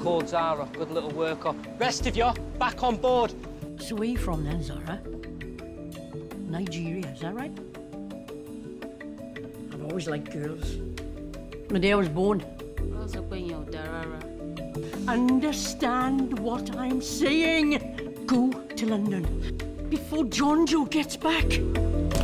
called Zara. Good little worker. Rest of you, back on board. So where are you from then, Zara? Nigeria, is that right? I've always liked girls. The day I was born. Understand what I'm saying. Go to London before John Joe gets back.